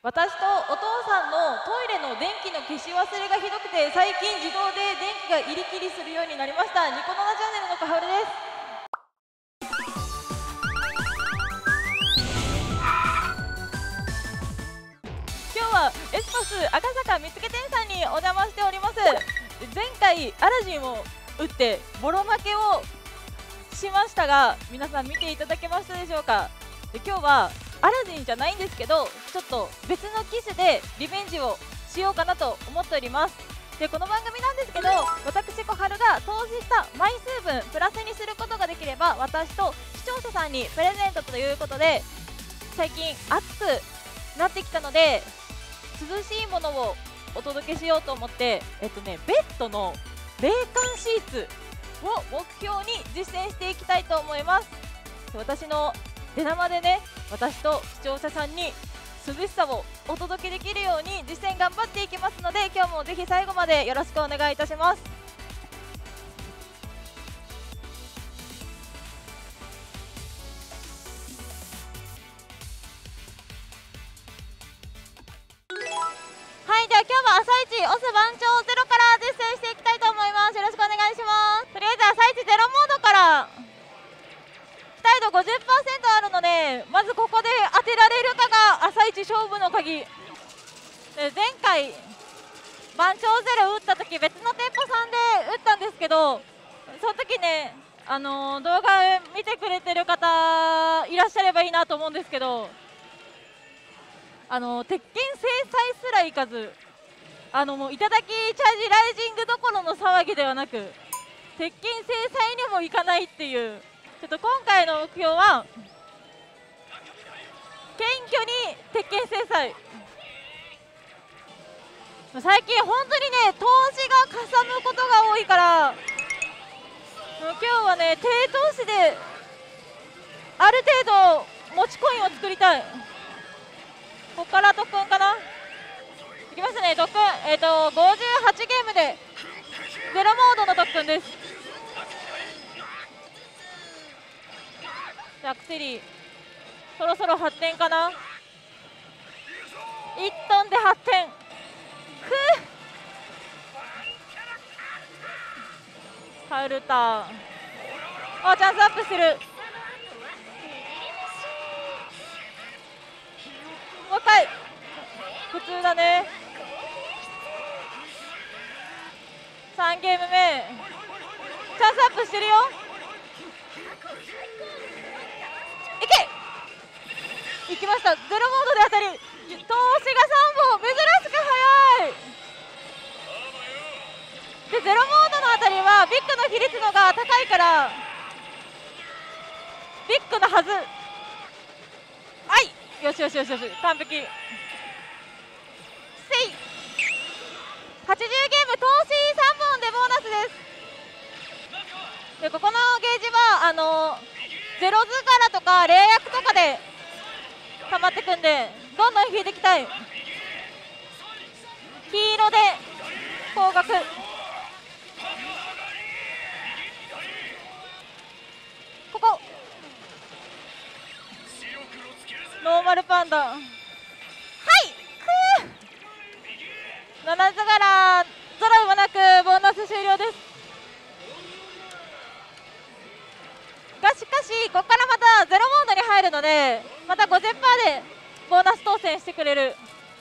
私とお父さんのトイレの電気の消し忘れがひどくて、最近自動で電気が入り切りするようになりました。ニコノナチャンネルのかはるです。今日はエスパス赤坂見つけ店さんにお邪魔しております。前回アラジンを打ってボロ負けをしましたが、皆さん見ていただけましたでしょうか。で今日はアラジンじゃないんですけど、ちょっと別の機種でリベンジをしようかなと思っております。でこの番組なんですけど、私小春が投資した枚数分プラスにすることができれば、私と視聴者さんにプレゼントということで、最近暑くなってきたので涼しいものをお届けしようと思って、ベッドの冷感シーツを目標に実践していきたいと思います。私の出生でね、私と視聴者さんに涼しさをお届けできるように実践頑張っていきますので、今日もぜひ最後までよろしくお願いいたします。はい、では今日は朝一オス番長ゼロから実践していきたいと思います。よろしくお願いします。とりあえず朝一ゼロモードから期待度 50% あるので、まずここで当てられるかが朝一勝負の鍵で、前回番長ゼロ打った時別の店舗さんで打ったんですけど、その時ね、動画見てくれてる方いらっしゃればいいなと思うんですけど、鉄拳制裁すらいかず、もういただきチャージライジングどころの騒ぎではなく、鉄拳制裁にもいかないっていう、ちょっと今回の目標は謙虚に鉄拳制裁。最近本当にね、投資がかさむことが多いから、今日はね、低投資である程度持ちコインを作りたい。ここから特訓かな。いきましたね、特訓、58ゲームでゼロモードの特訓です。じゃあアクセリーそろそろ発展かな。1トンで発展。カウルター、あ、チャンスアップしてる。もう一回普通だね。3ゲーム目チャンスアップしてるよ。いけ、いきました。ゼロモードで当たり、投資が3本、珍しく速い。でゼロモードのあたりはビッグの比率のが高いからビッグのはず。はい、よしよしよしよし、完璧。せい80ゲーム投資3本でボーナスです。でここのゲージはゼロ図柄とか霊薬とかで溜まってくんで、どんどん引いていきたい。黄色で高額、ここノーマルパンダ、はい、7図柄ゾロはなくボーナス終了です。がしかしここからまたゼロモードに入るので、また 50% でボーナス当選してくれる。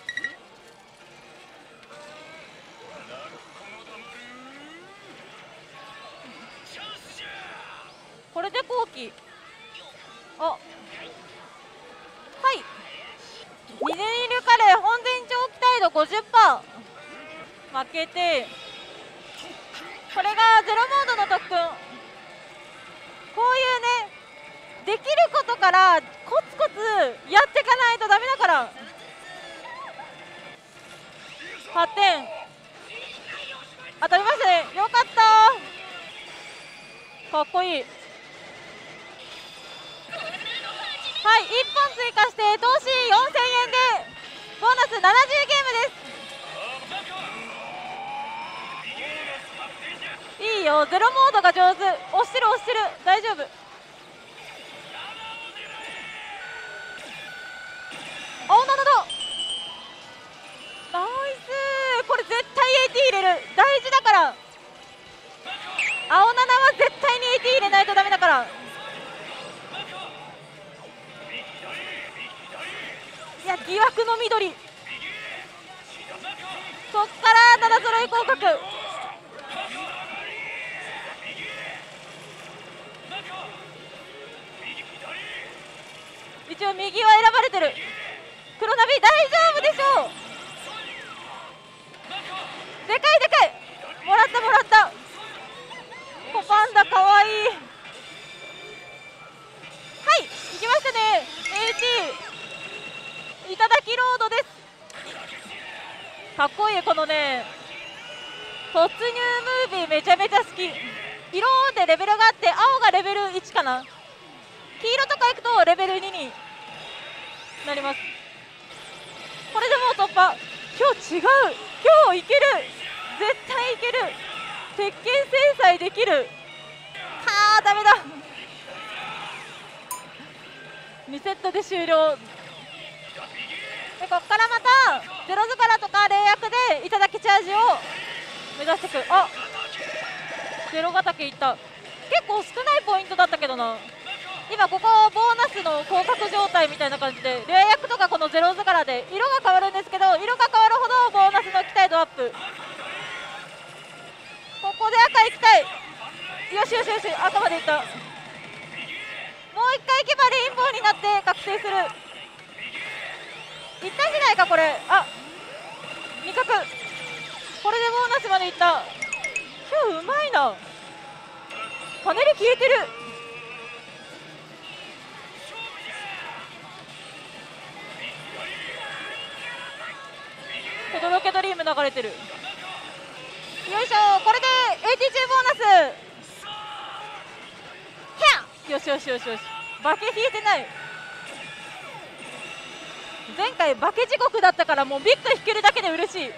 これで後期、あ、はい、ミネルカレー本前長期態度 50%負けて、これがゼロモードの特訓。こういうね、できることからコツコツやっていかないとダメだから。8点当たりましたね、よかった、かっこいい。はい、1本追加して投資4000円でボーナス70ゲームです。いいよ、ゼロモードが上手。押してる押してる、大丈夫。おなるほど、 疑惑の緑、そっからただ揃い広角、一応右は選ばれてる。黒ナビ大丈夫でしょう。でかいでかい、もらったもらった。コパンダかわいい。はい、行きましたね。 AT いただきロードです。かっこいい。このね突入ムービーめちゃめちゃ好き。色でレベルがあって、青がレベル1かな、黄色とかいくとレベル2になります。これでもう突破。今日違う、今日いける、絶対いける。鉄拳制裁できる。はあダメだ。2セットで終了で、こっからまたゼロズカラとか霊薬でいただきチャージを目指していく。あ、ゼロヶ岳いった。結構少ないポイントだったけどな。今ここボーナスの降格状態みたいな感じで、霊薬とかこのゼロズカラで色が変わるんですけど、色が変わるほどボーナスの期待度アップ。ここで赤行きたい。よしよしよし、赤までいった。もう一回行けばレインボーになって覚醒する。いったんじゃないかこれ。あ、味覚、これでボーナスまでいった。今日うまいな。パネル消えてる。とどろけドリーム流れてる。よいしょ、これで AT2 ボーナス。よしよしよしよし、化け引いてない。前回化け地獄だったからもうビッグ引けるだけで嬉しい。はい、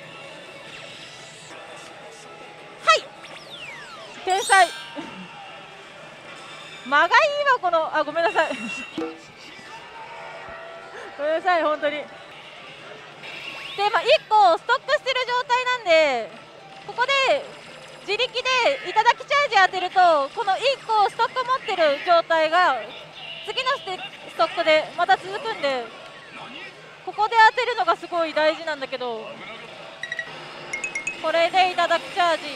天才間がいいわこの。あ、ごめんなさいごめんなさい本当に。で、まあ、1個ストップしてる状態なんで、ここで自力でいただきチャージ当てると、この1個ストック持ってる状態が次のストックでまた続くんで、ここで当てるのがすごい大事なんだけど、これでいただきチャージ。へ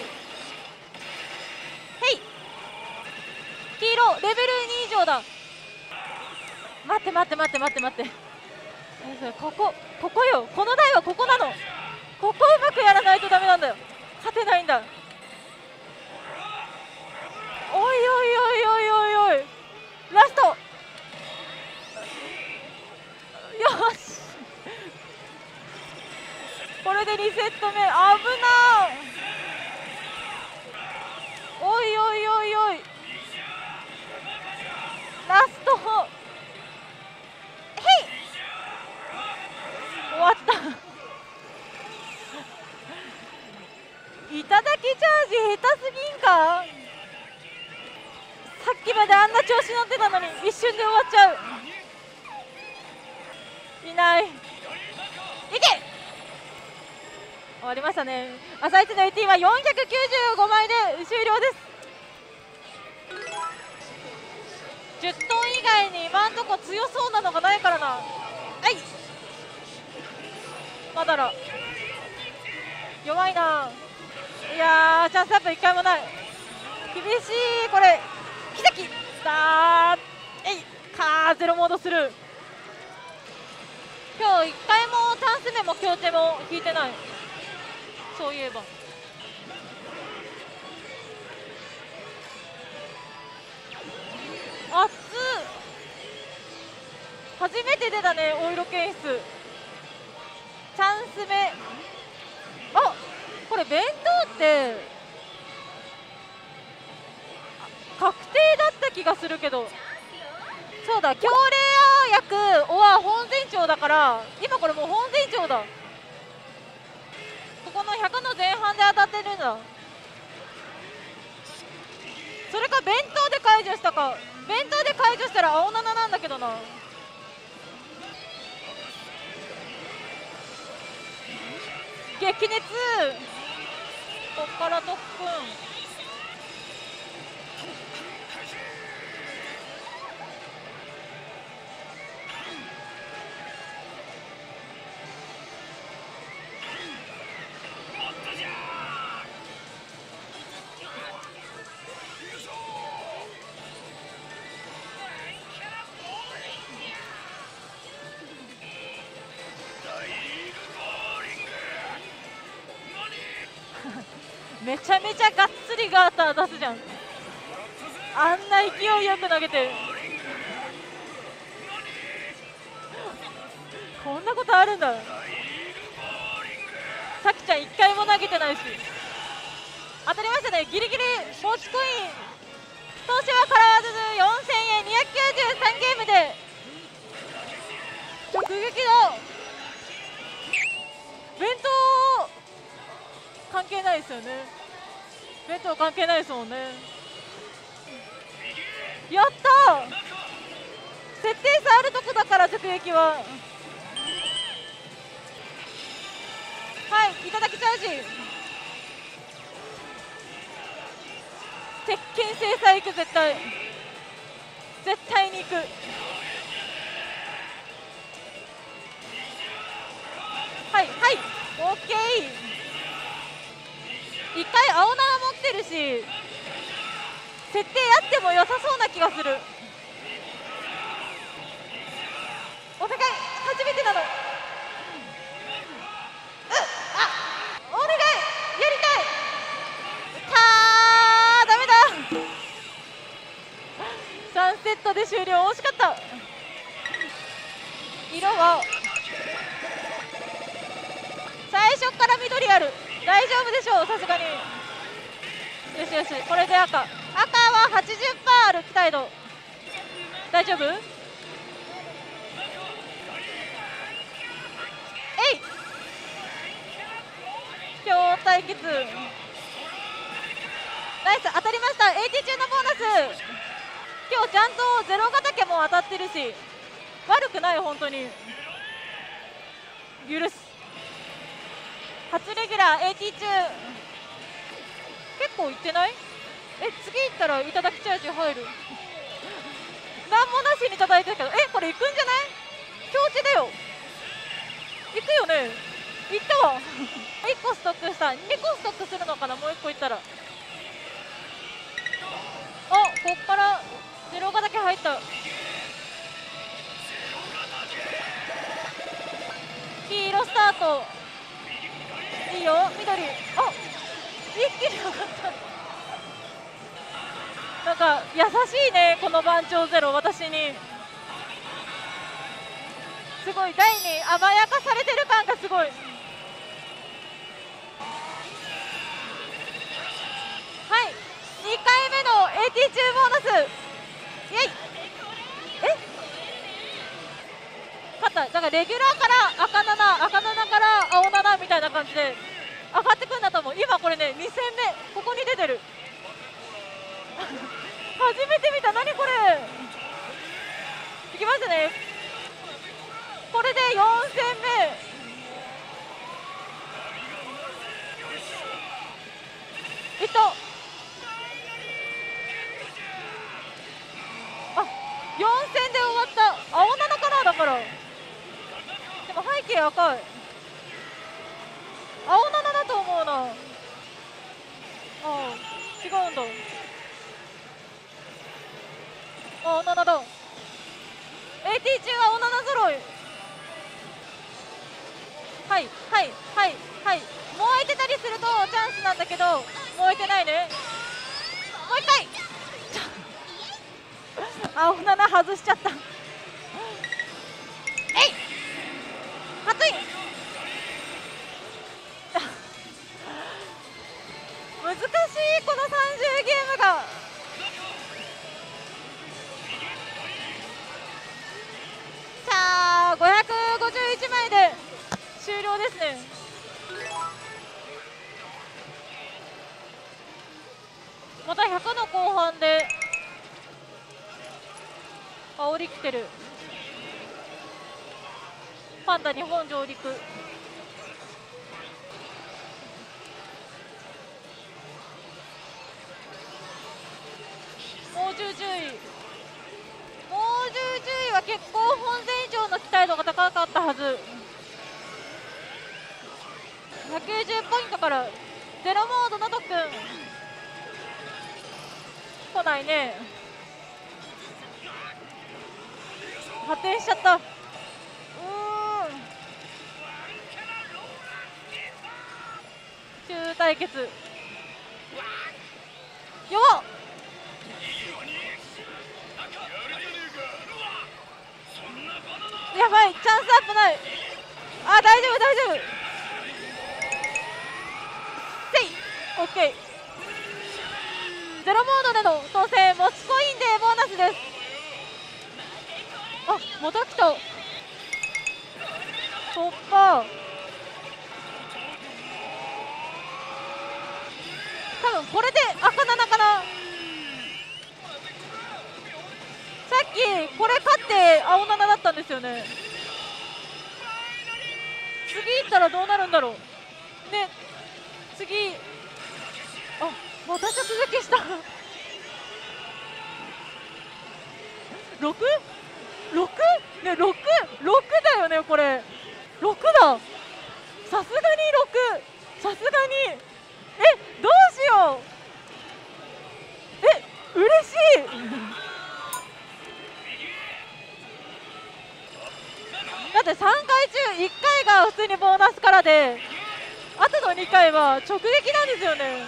い、黄色レベル2以上だ。待って待って待って待って待って、ここよ、この台はここなの。ここうまくやらないとダメなんだよ。勝てないんだ。おいおいおいおいおいおい、ラスト。よしこれで2セット目。危な。おいおいおいおい、ラスト。へい、終わったいただきチャージ下手すぎんか。さっきまであんな調子乗ってたのに一瞬で終わっちゃう。いない。いけ、終わりましたね。朝一の AT は495枚で終了です。10トン以外に今んとこ強そうなのがないからな。はい、まだら弱いな。いやー、チャンスアップ1回もない。厳しいこれ。奇跡だー。えいかー、ゼロモードする。今日1回もチャンス目も強手も引いてない。そういえば熱っ。初めて出たね、お色検出。チャンス目。あ、これ弁当って確定だった気がするけど。そうだ、強霊薬は本船長だから、今これもう本船長だ。ここの100の前半で当たってるんだ。それか弁当で解除したか。弁当で解除したら青7なんだけどな。激熱。こっから特訓。 めちゃめちゃがっつりガーター出すじゃん。あんな勢いよく投げて、こんなことあるんだ。さきちゃん1回も投げてないし。当たりましたね。ギリギリ持ちコイン投資はカラーズ4000円、293ゲームで直撃の弁当関係ないですよね。弁当関係ないですもんね。やったー、設定差あるとこだから直撃は。はい、いただきチャージ。鉄拳制裁行く、絶対絶対に行く。はいはい、オッケー。一回青縄持ってるし、設定あっても良さそうな気がする。お願い、初めてなの。お願い、やりたい。ダメだ。3セットで終了。惜しかった。色は最初から緑ある。大丈夫でしょう、さすがに。よしよし、これで赤は80%ある期待度。大丈夫。えい、今日対決ナイス、当たりました。 AT 中のボーナス。今日ちゃんとゼロヶ岳も当たってるし、悪くない。本当に許す。初レギュラー AT 中結構いってない？次行ったらいただきチャージ入る。なんもなしにいただいてるけど、これ行くんじゃない？表示だよ。行くよね。行ったわ。1個ストックした。2個ストックするのかな。もう1個行ったら、こっからゼロがだけ入った。黄色スタート。いいよ、緑。一気に上がった。なんか優しいね、この番長ゼロ。私にすごい台に甘やかされてる感がすごい。はい、2回目の AT 中ボーナス。イエイ。勝った。だからレギュラーから赤7、赤7から青7みたいな感じで上がってくんだと思う。今これね、2戦目ここに出てる。初めて見た。何これ。いきましたね。これで4戦目。いった。4戦で終わった。青7かな。だからでも背景赤い。青7だと思うな。違うんだ。青7だ。 AT 中青7揃い。はいはいはいはい。燃えてたりするとチャンスなんだけど、燃えてないね。もう一回。青7外しちゃった。初い。難しいこの30ゲームが。さあ551枚で終了ですね。また100の後半で煽り来てる。パンダ日本上陸。猛獣注意。猛獣注意は結構本戦以上の期待度が高かったはず。190ポイントからゼロモードの特訓来ないね。発展しちゃった。中対決よっ、やばい、チャンスアップない。あ、大丈夫大丈夫。せい、オッケー。ゼロモードでの当選、持ちコインでボーナスです。あ、また来た。突破。多分これで赤7かな。さっきこれ勝って青7だったんですよね。次行ったらどうなるんだろうね。次、あ、また直撃した。 6？ 6？ ね、6だよね、これ6だ。さすがに6、さすがに。どうしよう。嬉しい。だって3回中1回が普通にボーナスからで、あとの2回は直撃なんですよね。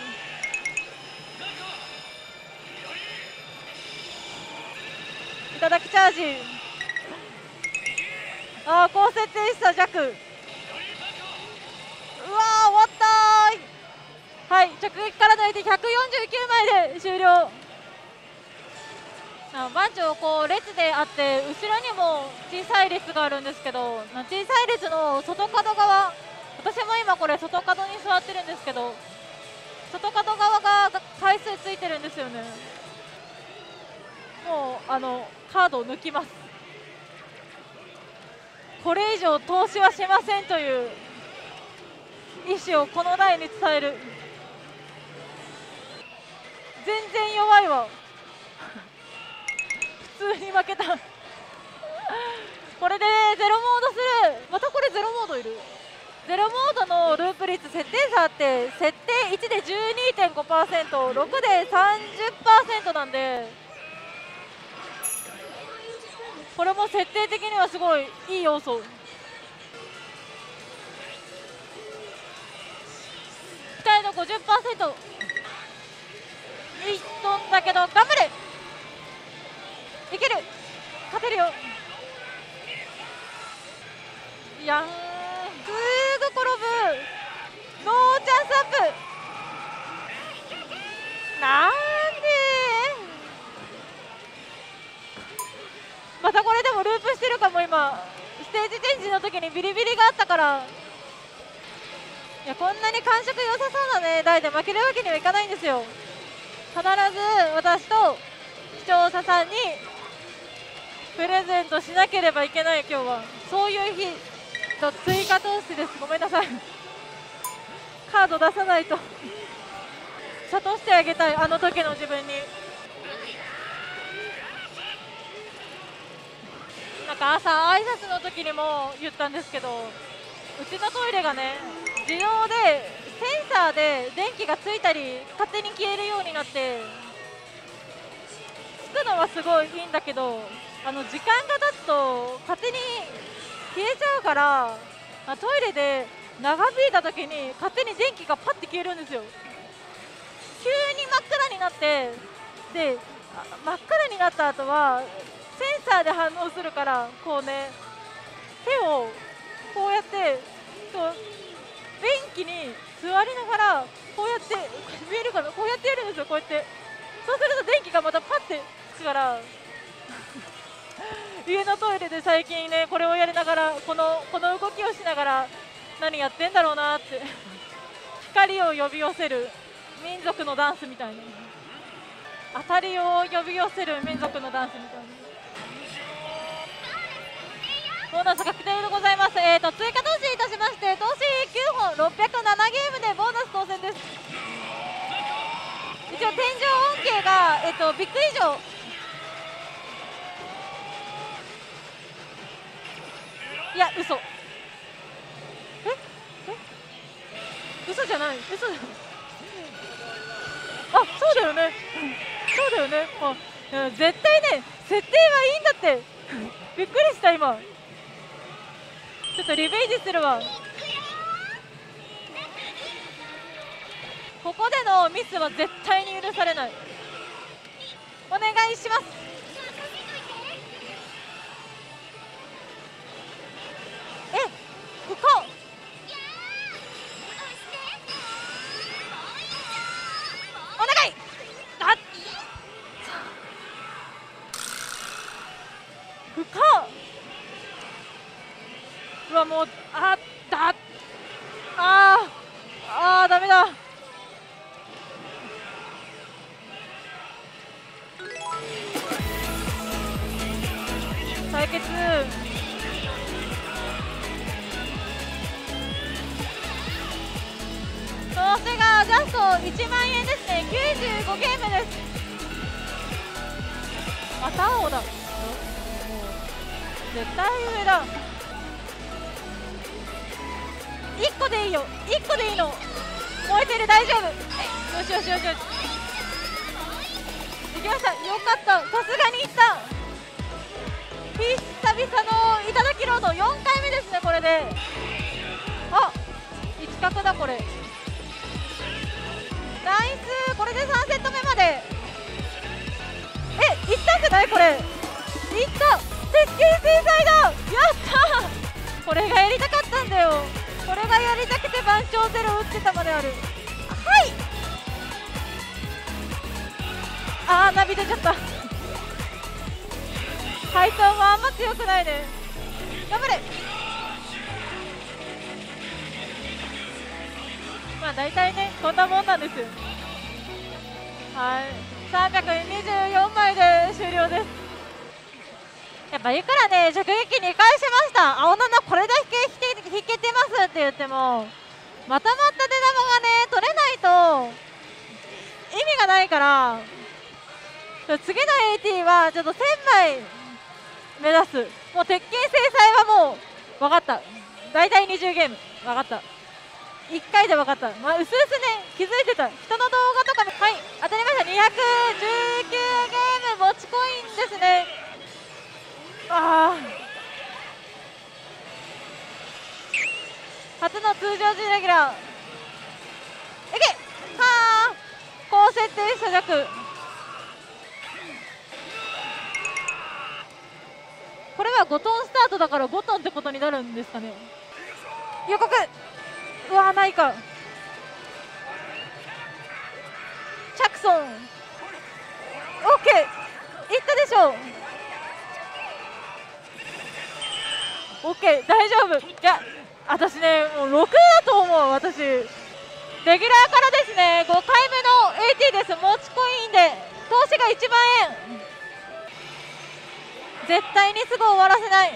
いただきチャージ。あー、高設定した弱。うわー、終わったー。はい、直撃からの相手149枚で終了。番長こう列であって、後ろにも小さい列があるんですけど、小さい列の外角側、私も今これ外角に座ってるんですけど、外角側が回数ついてるんですよね。もうカードを抜きます。これ以上投資はしませんという意思をこの台に伝える。全然弱いわ。普通に負けた。これでゼロモードする。またこれゼロモードいる。ゼロモードのループ率設定差って設定1で 12.5%、6で 30% なんで、これも設定的にはすごいいい要素。期待の 50%。いっとんだけど頑張れ。いける、勝てるよ。いやん、すぐ転ぶ。ノーチャンスアップ。なんでまたこれでもループしてるかも。今ステージチェンジの時にビリビリがあったから。いや、こんなに感触良さそうなね台で負けるわけにはいかないんですよ。必ず私と視聴者さんにプレゼントしなければいけない。今日はそういう日と追加投資です。ごめんなさい。カード出さないと諭してあげたい、あの時の自分に。なんか朝挨拶の時にも言ったんですけど、うちのトイレがね、自動でセンサーで電気がついたり勝手に消えるようになって、つくのはすごいいいんだけど、時間が経つと勝手に消えちゃうから、トイレで長引いた時に勝手に電気がパッて消えるんですよ。急に真っ暗になって、で真っ暗になった後はセンサーで反応するから、こうね、手をこうやってこう便器に座りながらこうやって見えるかな、こうやってやるんですよ。こうやって、そうすると電気がまたパッてつくから家のトイレで最近ね、これをやりながら、この動きをしながら何やってんだろうなって光を呼び寄せる民族のダンスみたいな、当たりを呼び寄せる民族のダンスみたいな。ボーナス確定でございます。追加投資いたしまして、投資9本607ゲームでボーナス当選です。一応天井恩恵がビッグ以上。いや、嘘。嘘じゃない、嘘じゃない。あ、そうだよね。そうだよね。絶対ね、設定はいいんだって。びっくりした今。ちょっとリベンジするわ。 ここでのミスは絶対に許されない。お願いします。ここお願い。不可。うわ、もうダメだ。対決。その手がジャスト1万円ですね。95ゲームです。また青だ。絶対上だ。1個でいいよ、1個でいいの。燃えてる、大丈夫。よしよしよしよし、いきました。よかった、さすがにいった。久々のいただきロード4回目ですね、これで。1角だこれ。ナイス。これで3セット目までいったんじゃない？これいった。鉄拳制裁だ。やったー。これがやりたかったんだよ。これがやりたくて番長ゼロ打ってたまである。はい、ナビ出ちゃった。配送もあんま強くないね。頑張れ。まあ大体ね、こんなもんなんですよ。はい、324枚で終了です。やっぱいくらね、直撃2回しました、青7これだけ引けてますって言っても、まとまった出玉がね取れないと意味がないから、次の AT はちょっと1000枚目指す。もう鉄拳制裁はもう分かった。大体20ゲーム分かった。1回で分かった。うすうすね気づいてた。人の動画とかも、はい、当たりました。219ゲーム持ちコインですね。初の通常時レギュラーいけ。高設定射弱。これは5トンスタートだから5トンってことになるんですかね。予告。うわ、ないか。チャクソン OK いったでしょう。 OK 大丈夫。いや私ね、もう6だと思う。私レギュラーからですね5回目の AT です。持ちコインで投資が1万円。絶対にすぐ終わらせない。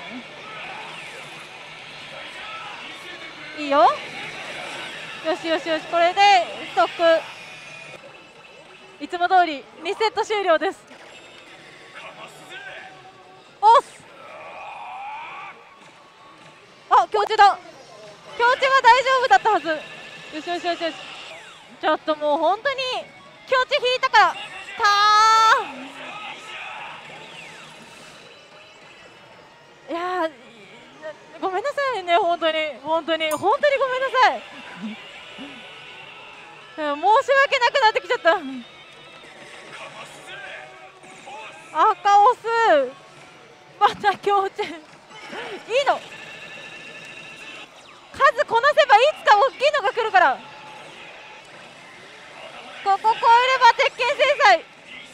いいよ。よしよしよし、これでストック。いつも通り2セット終了です。おっす。強中だ。強中は大丈夫だったはず。よしよしよしよし。ちょっともう本当に強中引いたからいやごめんなさいね、本当に本当に本当にごめんなさい。申し訳なくなってきちゃった。赤オスまた強中いいの。数こなせばいつか大きいのが来るから。ここ超えれば鉄拳制裁。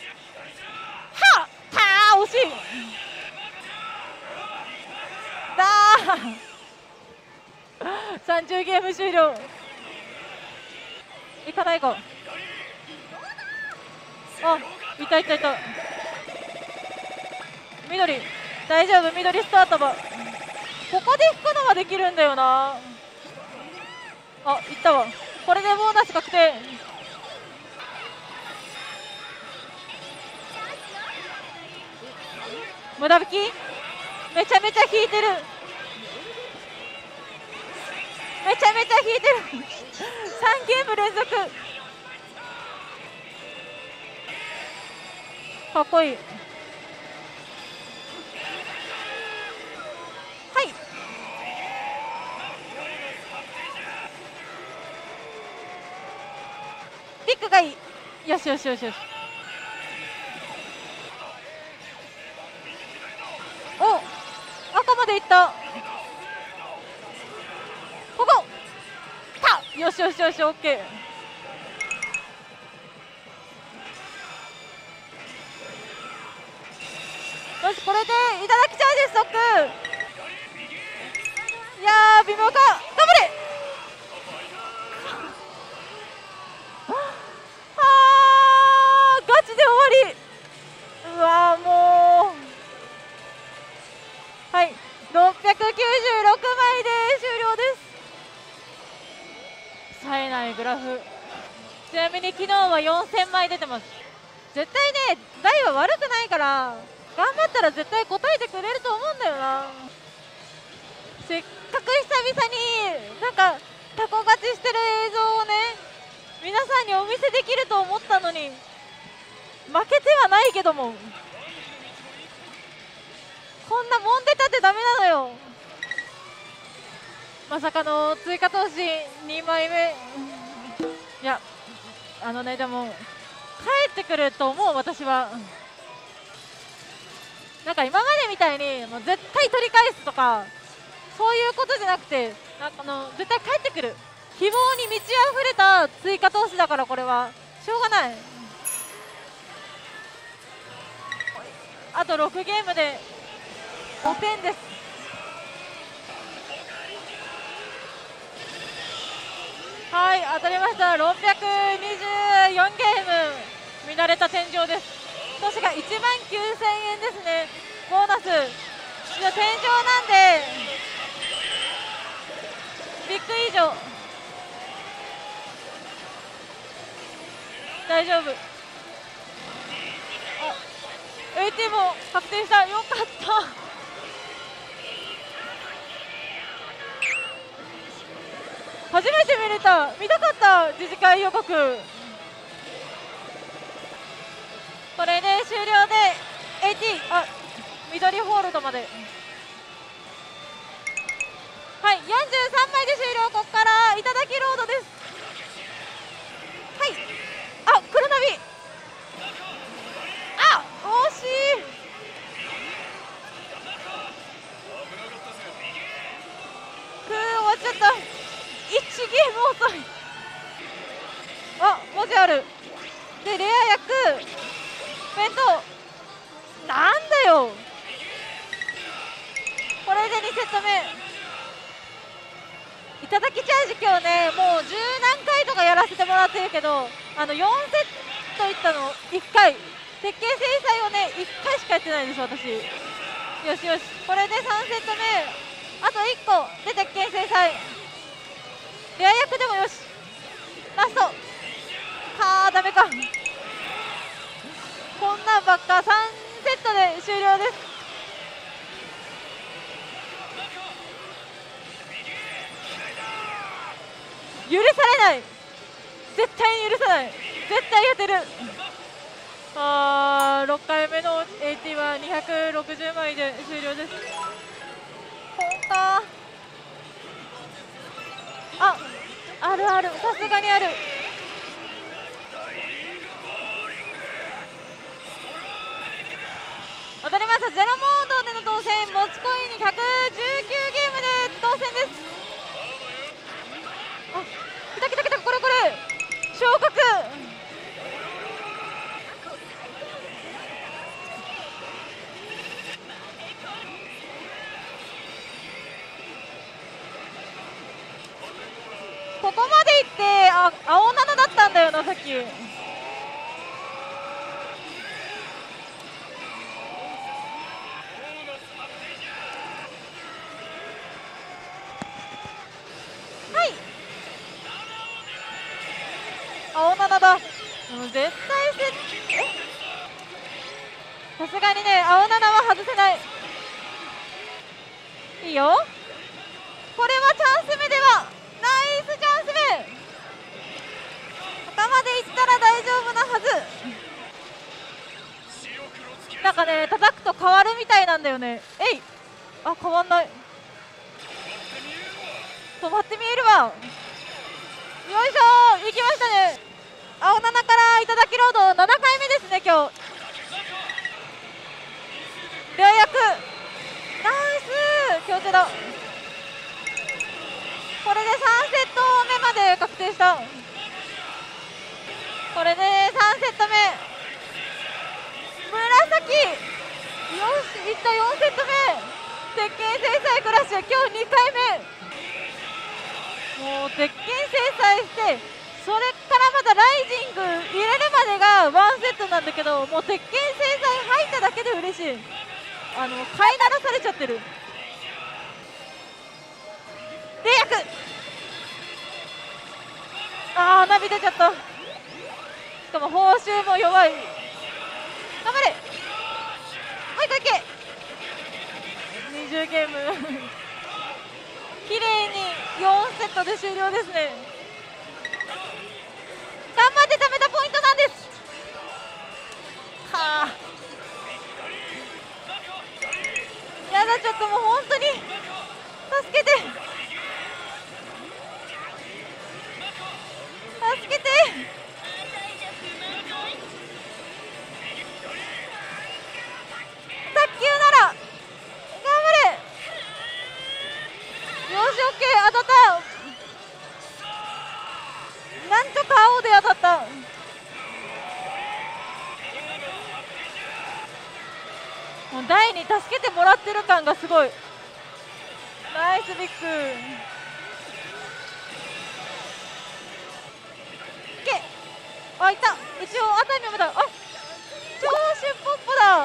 惜しい。30ゲーム終了。いかないか。いたいたいた。緑大丈夫。緑スタートばここで引くのができるんだよな。いったわ。これでボーナス確定。無駄引きめちゃめちゃ引いてる。めちゃめちゃ引いてる3ゲーム連続かっこいい。はい、 ビッグがいい。よしよしよしよし。お、赤までいった。ここた。よしよしよし、オッケー。よし、これでいただきチャージストック。いやー、微妙か。頑張れ。ガチで終わり。うわー、もうはい、696枚で終了です。冴えないグラフ。ちなみに昨日は4000枚出てます。絶対ね、台は悪くないから頑張ったら絶対答えてくれると思うんだよな。せっかく久々になんかタコ勝ちしてる映像をね、皆さんにお見せできると思ったのに負けてはないけども、こんなもんでたってダメなのよ。まさかの追加投資2枚目。いや、でも帰ってくると思う。私はなんか今までみたいにもう絶対取り返すとかそういうことじゃなくて、絶対帰ってくる希望に満ち溢れた追加投資だから、これはしょうがない。あと6ゲームで5点です。はい、当たりました。624ゲーム見慣れた天井です。年が1万9000円ですね。ボーナス天井なんでビッグ以上大丈夫。AT も確定した。よかった。初めて見たかった次次回予告。これで終了で AT 緑ホールドまで。はい、43枚で終了。ここからいただきロードです。はい、黒ナビ。惜しい。終わっちゃった。1ゲーム遅い。文字ある。でレア役弁当なんだよ。これで2セット目いただきチャージ。今日ねもう10何回とかやらせてもらってるけど、4セットいったの1回、鉄拳制裁をね1回しかやってないです、私。よしよし、これで3セット目あと1個で鉄拳制裁。レア役でもよし。ラストダメか。こんなんばっか。3セットで終了です。許されない。絶対に許さない。絶対当てる。6回目の AT は260枚で終了です。ほんかあるある、さすがにある。当たりました。ゼロモードでの当選、持ちコインに119ゲームで当選です。来た来た来た、これ昇格。ここまで行って青7だったんだよな、さっき。青7だ。絶対さすがにね、青7は外せない。いいよ、これはチャンス目では。ナイスチャンス目。他までいったら大丈夫なはず。なんかね、叩くと変わるみたいなんだよね。変わんない。止まって見えるわ。よいしょー、行きましたね。 青7からいただきロード7回目ですね今日。両役ナイス強手だ。これで3セット目まで確定した。これで3セット目紫よしいった。4セット目鉄拳制裁クラッシュ今日2回目。もう鉄拳制裁してそれからまたライジング入れるまでが1セットなんだけど、もう鉄拳制裁入っただけで嬉しい。飼いならされちゃってる。で役ナビ出ちゃった。しかも報酬も弱い。頑張れもう一個いけ。20ゲーム綺麗に4セットで終了ですね。頑張って貯めたポイントなんです。はあやだ、ちょっともう本当に助けて助けて。卓球なら頑張れ。よしオッケー当たった。なんとか青で当たった。もう台に助けてもらってる感がすごい。ナイスビッグ。いけ。いた。一応熱海もだ。長州ポッポだ。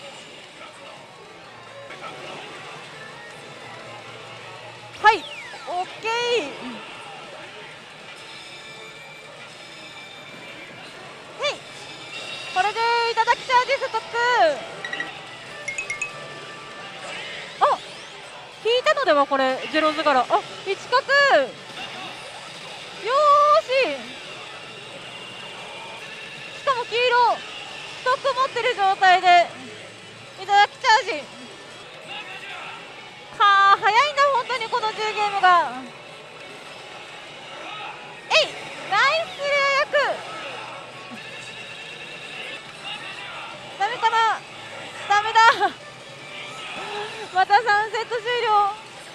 はいオッケー。これでいただきチャージストップ。引いたのではこれゼロ図柄。1角よーししかも黄色ストック持ってる状態でいただきチャージ。早いんだ本当にこの10ゲームが。ナイスレア役。ダメかな。ダメだまた3セット終了。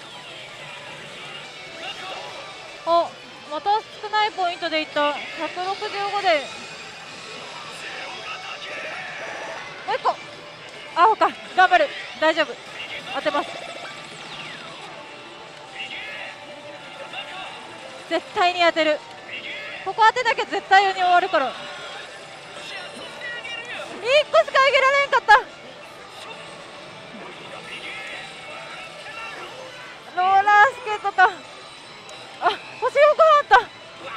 また少ないポイントでいった。165でもう1個青か。頑張る大丈夫当てます。絶対に当てる。ここ当てなきゃ絶対に終わるから。1個しかあげられんかった。ローラースケートか。星4個あった。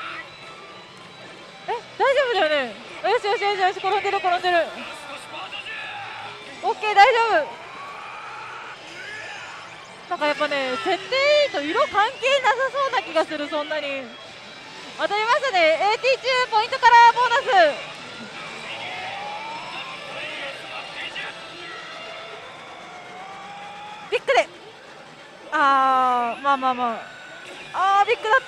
大丈夫だよね。よしよしよしよし。転んでる転んでる。オッケー大丈夫。なんかやっぱね設定いいと色関係なさそうな気がする。そんなに当たりましたね。 AT 中ポイントからボーナス。ビッグでまあまあまあビッグだった。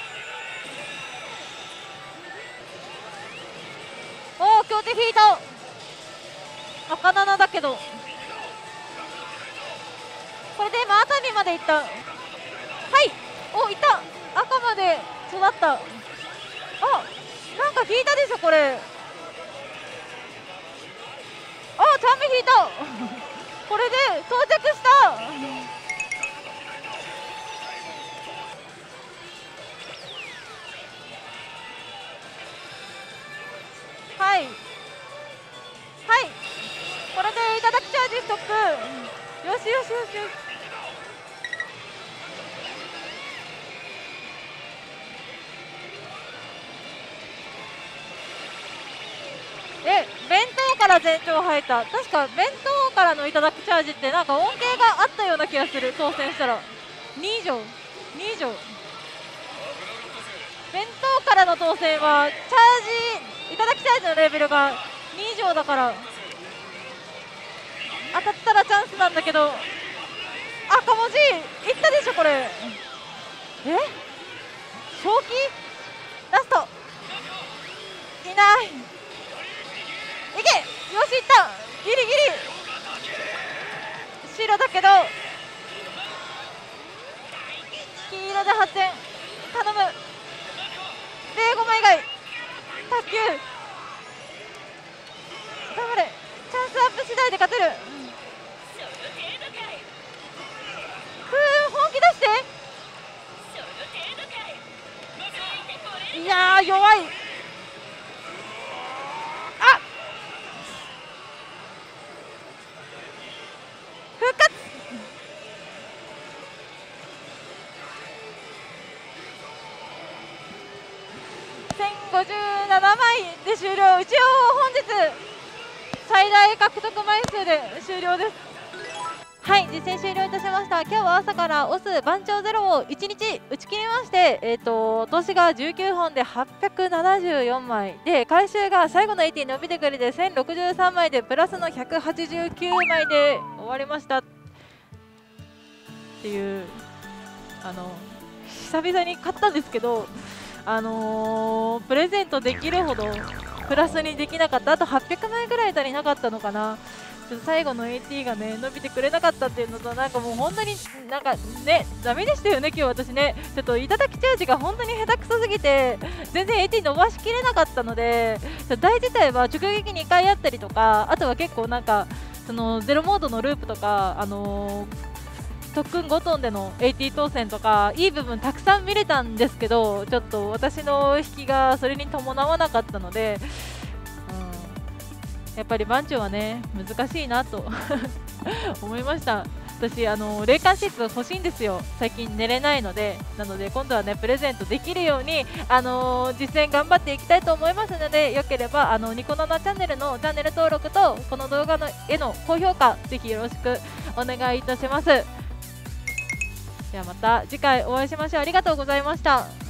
強手引いた。赤7だけどこれで今熱海まで行った。いった赤まで育った。なんか引いたでしょこれ。ちゃんめ引いたこれで到着した。これでいただきチャージストップ。よしよしよしよし。弁当から前兆入った。確か弁当からのいただくチャージってなんか恩恵があったような気がする。当選したら2以上弁当からの当選はチャージいただきチャージのレベルが2以上だから当たったらチャンスなんだけど。赤文字いったでしょこれ。正気ラストない。いけ、よしいった、ギリギリ白だけど黄色で発展、頼む。0ゴマ以外卓球頑張れ、チャンスアップ次第で勝てる。本気出して。いやー弱い。あ、復活。1057枚で終了。一応本日最大獲得枚数で終了です。はい、実践終了いたしました。今日は朝からオス番長ゼロを1日打ち切りまして、投資が19本で874枚で、回収が最後の80伸びてくれて1063枚でプラスの189枚で終わりましたっていう、久々に買ったんですけど、プレゼントできるほどプラスにできなかった。あと800枚ぐらい足りなかったのかな。ちょっと最後の AT がね伸びてくれなかったっていうのと、なんかもう本当になんかねダメでしたよね今日私ね。ちょっと頂きチャージが本当に下手くそすぎて全然 AT 伸ばしきれなかったので、台自体は直撃2回あったりとか、あとは結構なんかそのゼロモードのループとか特訓5トンでの AT 当選とかいい部分たくさん見れたんですけど、ちょっと私の引きがそれに伴わなかったので、やっぱり番長はね難しいなと思いました。私霊感シーツ欲しいんですよ。最近寝れないので、なので今度はねプレゼントできるように実践頑張っていきたいと思いますので、よければニコナナチャンネルのチャンネル登録とこの動画のへの高評価ぜひよろしくお願いいたします。ではまた次回お会いしましょう。ありがとうございました。